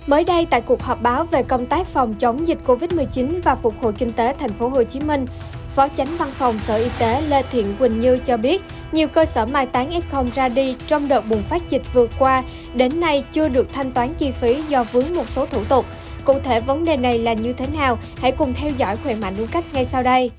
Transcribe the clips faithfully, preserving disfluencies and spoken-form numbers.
Mới đây, tại cuộc họp báo về công tác phòng chống dịch Covid mười chín và phục hồi kinh tế thành phố Hồ Chí Minh, Phó Chánh Văn phòng Sở Y tế Lê Thiện Quỳnh Như cho biết, nhiều cơ sở mai táng ép không ra đi trong đợt bùng phát dịch vừa qua, đến nay chưa được thanh toán chi phí do vướng một số thủ tục. Cụ thể vấn đề này là như thế nào? Hãy cùng theo dõi Khỏe Mạnh Đúng Cách ngay sau đây.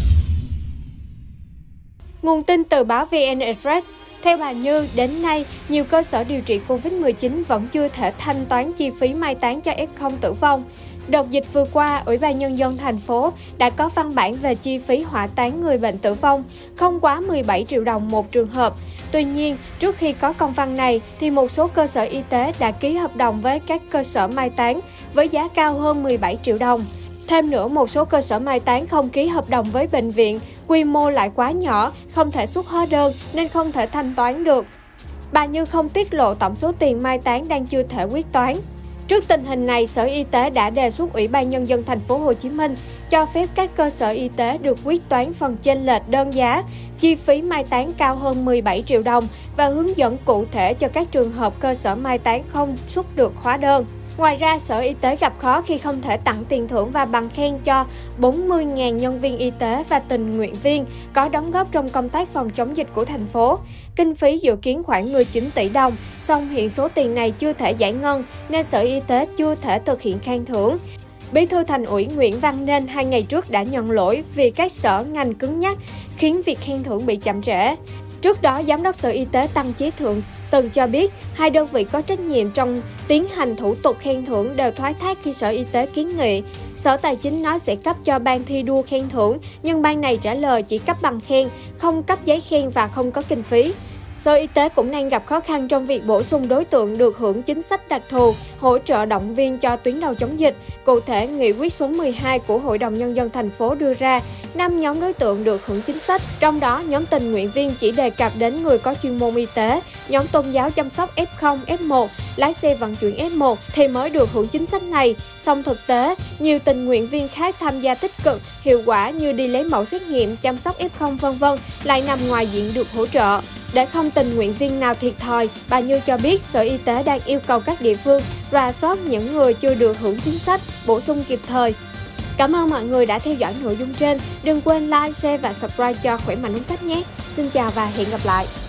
Nguồn tin từ báo vê en Express. Theo bà Như, đến nay, nhiều cơ sở điều trị Covid mười chín vẫn chưa thể thanh toán chi phí mai táng cho ép không tử vong. Đợt dịch vừa qua, Ủy ban Nhân dân thành phố đã có văn bản về chi phí hỏa táng người bệnh tử vong, không quá mười bảy triệu đồng một trường hợp. Tuy nhiên, trước khi có công văn này, thì một số cơ sở y tế đã ký hợp đồng với các cơ sở mai táng với giá cao hơn mười bảy triệu đồng. Thêm nữa, một số cơ sở mai táng không ký hợp đồng với bệnh viện, quy mô lại quá nhỏ, không thể xuất hóa đơn nên không thể thanh toán được. Bà Như không tiết lộ tổng số tiền mai táng đang chưa thể quyết toán. Trước tình hình này, Sở Y tế đã đề xuất Ủy ban Nhân dân thành phố Hồ Chí Minh cho phép các cơ sở y tế được quyết toán phần chênh lệch đơn giá, chi phí mai táng cao hơn mười bảy triệu đồng và hướng dẫn cụ thể cho các trường hợp cơ sở mai táng không xuất được hóa đơn. Ngoài ra, Sở Y tế gặp khó khi không thể tặng tiền thưởng và bằng khen cho bốn mươi nghìn nhân viên y tế và tình nguyện viên có đóng góp trong công tác phòng chống dịch của thành phố. Kinh phí dự kiến khoảng mười chín tỷ đồng, song hiện số tiền này chưa thể giải ngân nên Sở Y tế chưa thể thực hiện khen thưởng. Bí thư Thành ủy Nguyễn Văn Nên hai ngày trước đã nhận lỗi vì các sở ngành cứng nhắc khiến việc khen thưởng bị chậm trễ. Trước đó, Giám đốc Sở Y tế Tăng Chí Thượng từng cho biết hai đơn vị có trách nhiệm trong tiến hành thủ tục khen thưởng đều thoái thác khi Sở Y tế kiến nghị. Sở Tài chính nói sẽ cấp cho ban thi đua khen thưởng, nhưng ban này trả lời chỉ cấp bằng khen, không cấp giấy khen và không có kinh phí. Sở Y tế cũng đang gặp khó khăn trong việc bổ sung đối tượng được hưởng chính sách đặc thù, hỗ trợ động viên cho tuyến đầu chống dịch. Cụ thể, nghị quyết số mười hai của Hội đồng Nhân dân thành phố đưa ra năm nhóm đối tượng được hưởng chính sách. Trong đó, nhóm tình nguyện viên chỉ đề cập đến người có chuyên môn y tế, nhóm tôn giáo chăm sóc ép không, ép một, lái xe vận chuyển ép một thì mới được hưởng chính sách này. Song thực tế, nhiều tình nguyện viên khác tham gia tích cực, hiệu quả như đi lấy mẫu xét nghiệm, chăm sóc ép không vân vân lại nằm ngoài diện được hỗ trợ. Để không tình nguyện viên nào thiệt thòi, bà Như cho biết Sở Y tế đang yêu cầu các địa phương rà soát những người chưa được hưởng chính sách, bổ sung kịp thời. Cảm ơn mọi người đã theo dõi nội dung trên. Đừng quên like, share và subscribe cho Khỏe Mạnh Đúng Cách nhé. Xin chào và hẹn gặp lại!